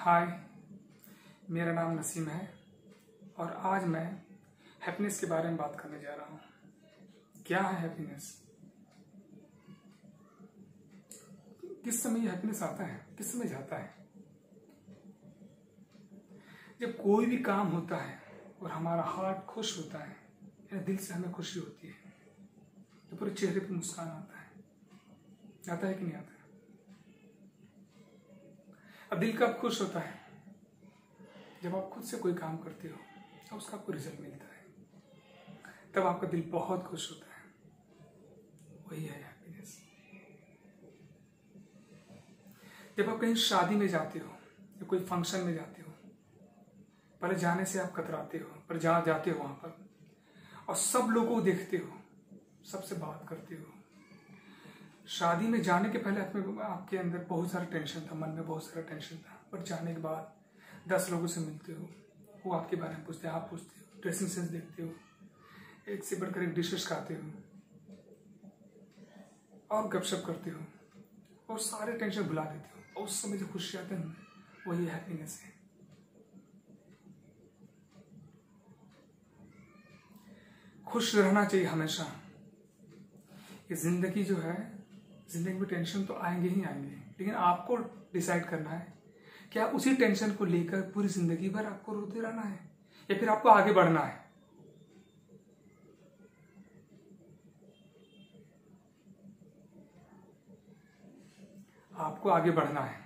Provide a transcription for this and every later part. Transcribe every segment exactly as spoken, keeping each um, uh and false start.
हाय, मेरा नाम नसीम है और आज मैं हैप्पीनेस के बारे में बात करने जा रहा हूँ। क्या है हैप्पीनेस? किस समय ये हैप्पीनेस आता है, किस समय जाता है? जब कोई भी काम होता है और हमारा हार्ट खुश होता है या दिल से हमें खुशी होती है तो पूरे चेहरे पर मुस्कान आता है। आता है कि नहीं आता है? अब दिल कब खुश होता है? जब आप खुद से कोई काम करते हो और उसका आपको रिजल्ट मिलता है, तब आपका दिल बहुत खुश होता है। वही है हैप्पीनेस। जब आप कहीं शादी में जाते हो या कोई फंक्शन में जाते हो, पहले जाने से आप कतराते हो, पर जहाँ जाते हो वहां पर और सब लोगों को देखते हो, सबसे बात करते हो। शादी में जाने के पहले आपके आपके अंदर बहुत सारा टेंशन था, मन में बहुत सारा टेंशन था, पर जाने के बाद दस लोगों से मिलते हो, वो आपके बारे में पूछते हैं, आप पूछते हो, ड्रेसिंग सेंस देखते हो, एक से बढ़कर एक डिशेस खाते हो और गपशप करते हो और सारे टेंशन भुला देते हो और उस समय जो खुशी आते हैं वही हैप्पीनेस है। खुश रहना चाहिए हमेशा। ये जिंदगी जो है, जिंदगी में टेंशन तो आएंगे ही आएंगे, लेकिन आपको डिसाइड करना है कि आप उसी टेंशन को लेकर पूरी जिंदगी भर आपको रोते रहना है या फिर आपको आगे बढ़ना है। आपको आगे बढ़ना है।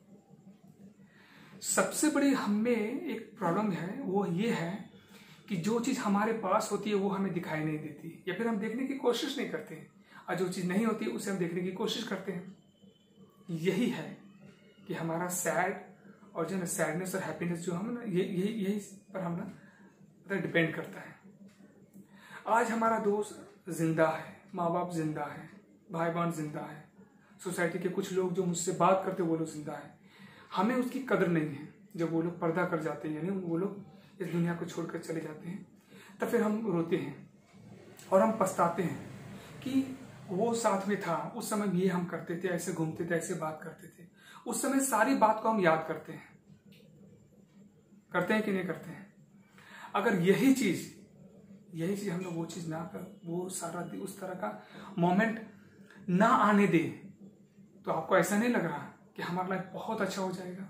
सबसे बड़ी हमें एक प्रॉब्लम है, वो ये है कि जो चीज हमारे पास होती है वो हमें दिखाई नहीं देती या फिर हम देखने की कोशिश नहीं करते हैं, और जो चीज नहीं होती उसे हम देखने की कोशिश करते हैं। यही है कि हमारा सैड और जो ना सैडनेस और हैप्पीनेस जो हम ना ये यही यही पर हम ना डिपेंड करता है। आज हमारा दोस्त जिंदा है, माँ बाप जिंदा है, भाई बहन जिंदा है, सोसाइटी के कुछ लोग जो मुझसे बात करते वो लोग जिंदा है। हमें उसकी कदर नहीं है। जब वो लोग पर्दा कर जाते हैं, यानी वो लोग इस दुनिया को छोड़कर चले जाते हैं, तब फिर हम रोते हैं और हम पछताते हैं कि वो साथ में था, उस समय ये हम करते थे, ऐसे घूमते थे, ऐसे बात करते थे। उस समय सारी बात को हम याद करते हैं। करते हैं कि नहीं करते हैं? अगर यही चीज यही चीज हम लोग वो चीज ना कर, वो सारा उस तरह का मोमेंट ना आने दे, तो आपको ऐसा नहीं लग रहा कि हमारा लाइफ बहुत अच्छा हो जाएगा?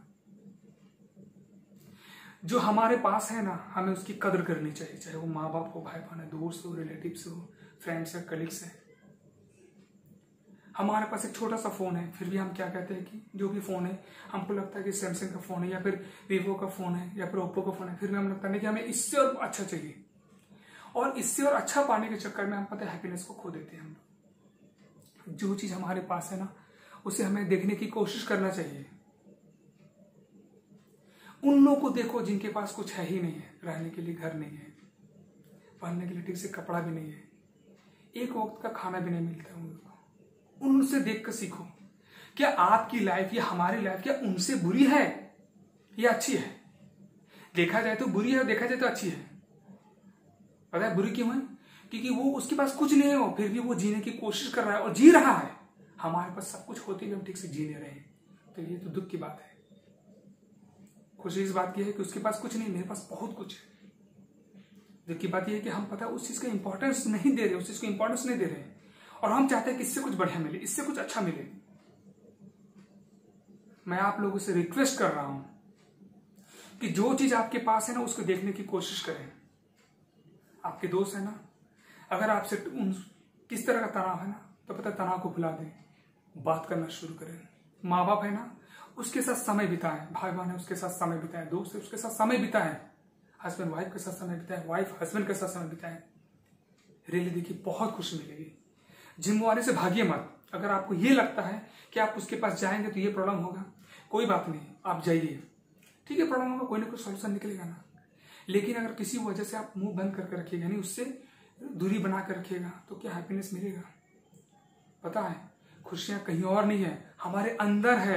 जो हमारे पास है ना, हमें उसकी कदर करनी चाहिए, चाहे वो माँ बाप हो, भाई बहन है, दोस्त हो, रिलेटिव्स हो, फ्रेंड्स है, कलीग्स है। हमारे पास एक छोटा सा फोन है, फिर भी हम क्या कहते हैं कि जो भी फोन है, हमको लगता है कि सैमसंग का फोन है या फिर वीवो का फोन है या फिर ओप्पो का फोन है, फिर भी हम लगता है कि हमें इससे और अच्छा चाहिए, और इससे और अच्छा पाने के चक्कर में हम पता है हैप्पीनेस को खो देते हैं। हम लोग जो चीज हमारे पास है ना, उसे हमें देखने की कोशिश करना चाहिए। उन लोगों को देखो जिनके पास कुछ है ही नहीं है, रहने के लिए घर नहीं है, पहनने के लिए ठीक से कपड़ा भी नहीं है, एक वक्त का खाना भी नहीं मिलता है उन लोगों को। उनसे देखकर सीखो। क्या आपकी लाइफ या हमारी लाइफ क्या उनसे बुरी है या अच्छी है? देखा जाए तो बुरी है, देखा जाए तो अच्छी है। पता है बुरी क्यों है? क्योंकि वो उसके पास कुछ नहीं हो, फिर भी वो जीने की कोशिश कर रहा है और जी रहा है। हमारे पास सब कुछ होते हुए हम ठीक से जी नहीं रहे हैं, तो ये तो दुख की बात है। खुशी इस बात की है कि उसके पास कुछ नहीं, मेरे पास बहुत कुछ है। दुख की बात यह है कि हम पता है उस चीज का इंपॉर्टेंस नहीं दे रहे, उस चीज को इंपॉर्टेंस नहीं दे रहे हैं, और हम चाहते हैं कि इससे कुछ बढ़िया मिले, इससे कुछ अच्छा मिले। मैं आप लोगों से रिक्वेस्ट कर रहा हूं कि जो चीज आपके पास है ना, उसको देखने की कोशिश करें। आपके दोस्त है ना, अगर आपसे उन किस तरह का तनाव है ना, तो पता तनाव को भुला दें, बात करना शुरू करें। माँ बाप है ना, उसके साथ समय बिताएं, भाई बहन है उसके साथ समय बिताएं, दोस्त है उसके साथ समय बिताएं, हस्बैंड वाइफ के साथ समय बिताएं, वाइफ हस्बैंड के साथ समय बिताएं। रियली देखिए बहुत खुशी मिलेगी। जिम वाले से भागिए मत। अगर आपको ये लगता है कि आप उसके पास जाएंगे तो ये प्रॉब्लम होगा, कोई बात नहीं, आप जाइए। ठीक है, प्रॉब्लम होगा, कोई ना कोई सोल्यूशन निकलेगा ना। लेकिन अगर किसी वजह से आप मुंह बंद करके रखिएगा, यानी उससे दूरी बना कर रखिएगा, तो क्या हैप्पीनेस मिलेगा? पता है खुशियां कहीं और नहीं है, हमारे अंदर है।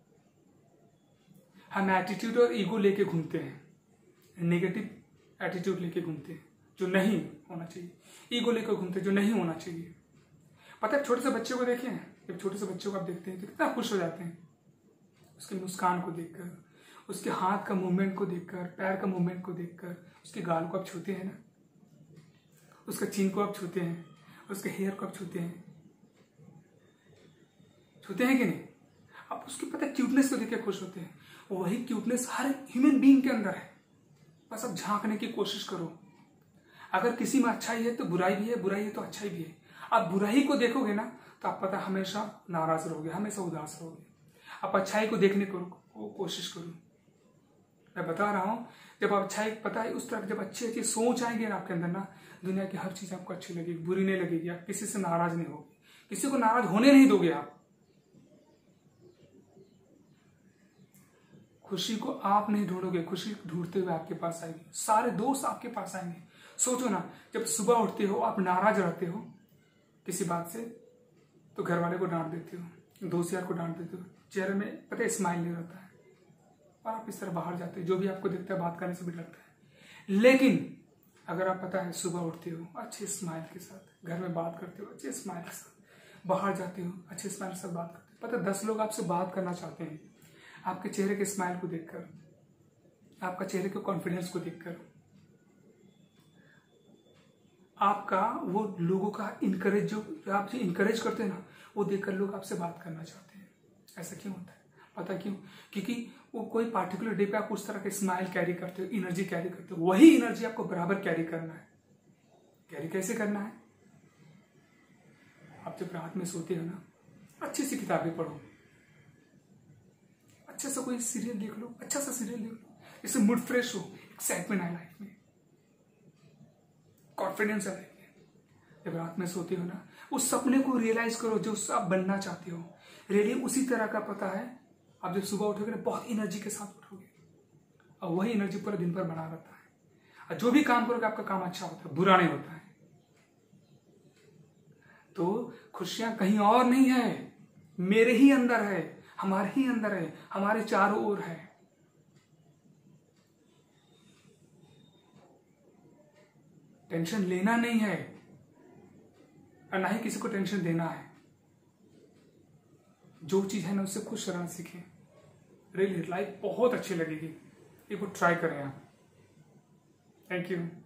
हम एटीट्यूड और ईगो लेके घूमते हैं, नेगेटिव एटीट्यूड लेके घूमते हैं जो नहीं होना चाहिए, ईगो लेकर घूमते हैं जो नहीं होना चाहिए। पता है छोटे से बच्चे को देखें, जब छोटे से बच्चों को आप देखते हैं तो कितना खुश हो जाते हैं उसकी मुस्कान को देखकर, उसके हाथ का मूवमेंट को देखकर, पैर का मूवमेंट को देखकर, उसके गाल को आप छूते हैं ना, उसका चिन को आप छूते हैं, उसके हेयर को आप छूते हैं, छूते हैं कि नहीं? आप उसकी पता क्यूटनेस को देख के खुश होते हैं। वही क्यूटनेस हर ह्यूमन बीइंग के अंदर है, बस आप झांकने की कोशिश करो। अगर किसी में अच्छाई है तो बुराई भी है, बुराई है तो अच्छाई भी है। आप बुराई को देखोगे ना तो आप पता हमेशा नाराज रहोगे, हमेशा उदास रहोगे। आप अच्छाई को देखने को, को कोशिश करो। मैं बता रहा हूं, जब आप अच्छाई पता है उस तरह जब अच्छी अच्छी सोच आएंगे ना आपके अंदर ना, दुनिया की हर चीज आपको अच्छी लगेगी, बुरी नहीं लगेगी। आप किसी से नाराज नहीं होगे, किसी को नाराज होने नहीं दोगे। आप खुशी को आप नहीं ढूंढोगे, खुशी ढूंढते हुए आपके पास आएगी। सारे दोस्त आपके पास आएंगे। सोचो ना, जब सुबह उठते हो आप नाराज रहते हो किसी बात से, तो घर वाले को डांट देते हो, दोस्त यार को डांट देते हो, चेहरे में पता है स्माइल नहीं रहता है, और आप इस तरह बाहर जाते हो। जो भी आपको दिखता है बात करने से भी डरता है। लेकिन अगर आप पता है सुबह उठते हो अच्छे स्माइल के साथ, घर में बात करते हो अच्छे स्माइल के साथ, बाहर जाते हो अच्छे स्माइल के साथ बात करते हो, पता है दस लोग आपसे बात करना चाहते हैं आपके चेहरे के स्माइल को देखकर, आपका चेहरे के कॉन्फिडेंस को देखकर, आपका वो लोगों का इनकरेज, जो आपसे इनकरेज करते हैं ना, वो देखकर लोग आपसे बात करना चाहते हैं। ऐसा क्यों होता है? पता क्यों? क्योंकि वो कोई पार्टिकुलर डे पे आप उस तरह के स्माइल कैरी करते हो, एनर्जी कैरी करते हो। वही एनर्जी आपको बराबर कैरी करना है। कैरी कैसे करना है? आप जब रात में सोते हो ना, अच्छी सी किताबें पढ़ो, अच्छा सा कोई सीरियल देख लो, अच्छा सा सीरियल देख लो, इससे मूड फ्रेश हो, एक्साइटमेंट आए लाइफ में, कॉन्फिडेंस आए। जब रात में सोते हो ना, उस सपने को रियलाइज करो जो आप बनना चाहते हो। रियली उसी तरह का पता है, आप जब सुबह उठोगे ना बहुत एनर्जी के साथ उठोगे, और वही एनर्जी पूरा दिन भर बना रहता है। और जो भी काम करोगे आपका काम अच्छा होता है, बुरा नहीं होता है। तो खुशियां कहीं और नहीं है, मेरे ही अंदर है, हमारे ही अंदर है, हमारे चारों ओर है। टेंशन लेना नहीं है और ना ही किसी को टेंशन देना है। जो चीज है ना उससे खुश रहना सीखें। रियली लाइफ बहुत अच्छी लगेगी, एक बार ट्राई करें आप। Thank you.